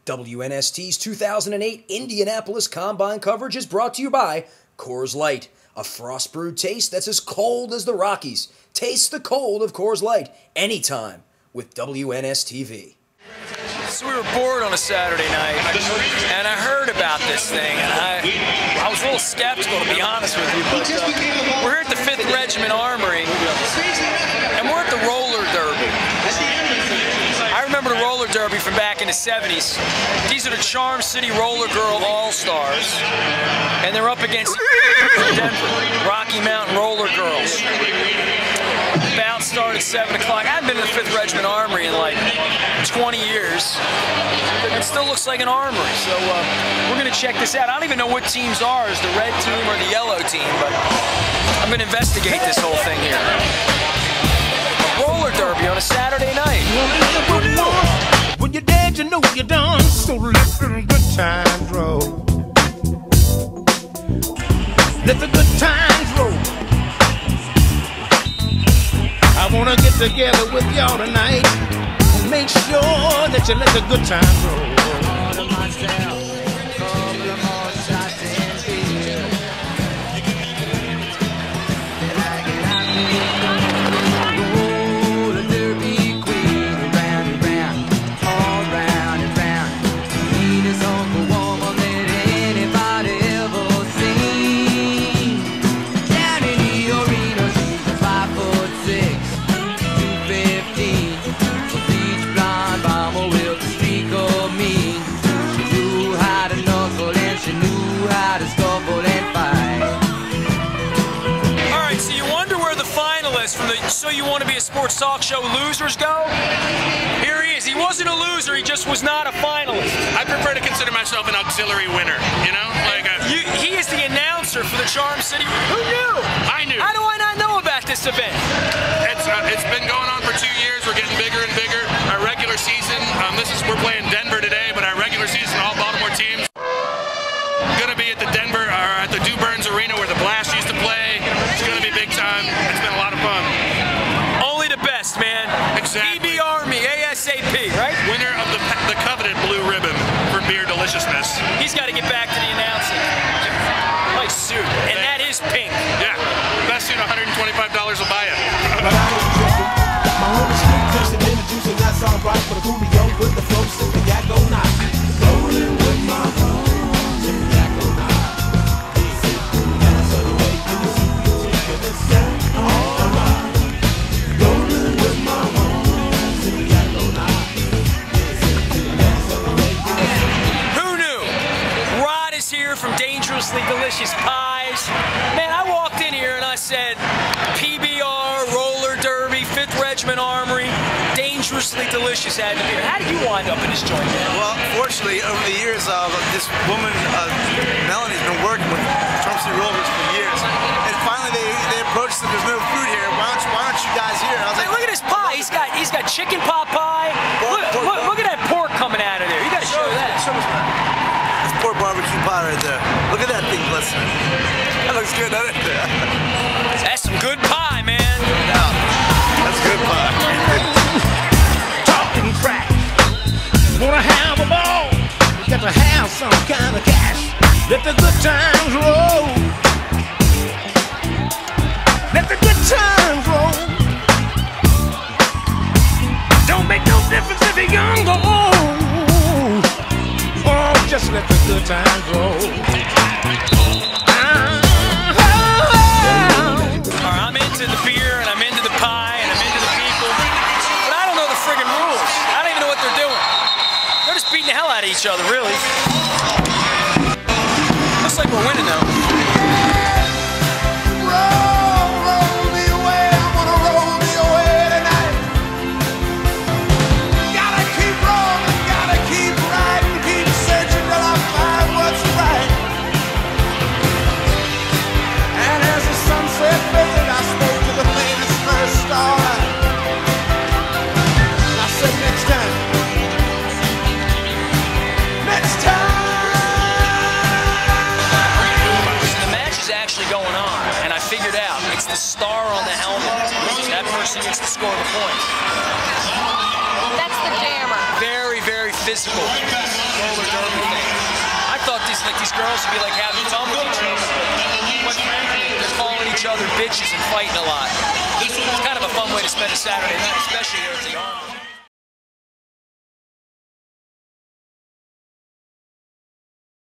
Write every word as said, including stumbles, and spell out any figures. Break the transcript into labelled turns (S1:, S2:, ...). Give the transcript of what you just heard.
S1: W N S T's two thousand eight Indianapolis Combine coverage is brought to you by Coors Light, a frost-brewed taste that's as cold as the Rockies. Taste the cold of Coors Light anytime with W N S T V.
S2: So we were bored on a Saturday night, and I heard about this thing, and I, I was a little skeptical, to be honest with you, but uh, we're here at the fifth Regiment Armory, and we're at the roller derby. I remember the roller derby from back in the seventies. These are the Charm City Roller Girl All-Stars, and they're up against Denver, Rocky Mountain Roller Girls. The bout started at seven o'clock. I haven't been to the fifth Regiment Armory in like twenty years. It still looks like an armory, so uh, we're going to check this out. I don't even know what teams are, is the red team or the yellow team, but I'm going to investigate this whole thing here. Roller derby on a Saturday night.
S3: When you're dead, you know you're done, so let the good times roll. Let the good times roll. I wanna get together with y'all tonight and make sure that you let the good times roll.
S2: So you want to be a sports talk show losers go? Here he is. He wasn't a loser, he just was not a finalist.
S4: I prefer to consider myself an auxiliary winner, you know? Like a,
S2: you, he is the announcer for the Charm City. Who knew?
S4: I knew.
S2: How do I not know about this event?
S4: It's uh, it's been going on for two years. We're getting bigger and bigger. Our regular season, um, this is we're playing Denver today, but our regular season, all Baltimore teams, gonna be at the Denver or at the Dew Burns Arena where the Blast used to play. It's gonna be big time. It's been a lot of fun.
S2: Man.
S4: Exactly.
S2: P B Army, ASAP, right?
S4: Winner of the, the coveted blue ribbon for beer deliciousness.
S2: He's got to get back to the announcing. Nice suit, and that is pink.
S4: Yeah, best suit, one hundred twenty-five dollars will buy it.
S5: My home is sweet, fish and ginger juice, and that's all right for the Julio with the flow, sip the yak, go night. Rolling with my home, sip the yak, go night. That's the way you see me, taking the set, all right.
S2: From Dangerously Delicious Pies. Man, I walked in here and I said, P B R, Roller Derby, fifth Regiment Armory, Dangerously Delicious had to be here. How did you wind up in this joint, man?
S6: Well, fortunately, over the years, uh, this woman, uh, Melanie's been working with Charm City Rollers for years. And finally, they, they approached us, there's no food here. Why don't you, why aren't you guys here? And I was like,
S2: look at this pie. He's got he's got chicken pot pie.
S6: Pork,
S2: look,
S6: pork,
S2: look, look at that pork coming out of there. You got to show that.
S6: Show me that. Poor barbecue pie right there. Look at that thing glistening. That looks good, doesn't it?
S2: That's some good pie, man.
S6: Yeah, that's good pie.
S3: Talking crack. Wanna have a ball? You got to have some kind of cash. Let the good times roll. Let the good times roll. Don't make no difference if you're young or old. Oh, just let the good times roll. Ah, oh, oh.
S2: All right, I'm into the beer, and I'm into the pie, and I'm into the people, but I don't know the friggin' rules. I don't even know what they're doing. They're just beating the hell out of each other, really. Looks like we're winning, though. The star on the helmet. That person gets to score the points.
S7: That's the jammer.
S2: Very, very physical. these girls would be like having fun with each other. Quite frankly, they're calling each other bitches and fighting a lot. It's kind of a fun way to spend a Saturday night, especially here at the Army.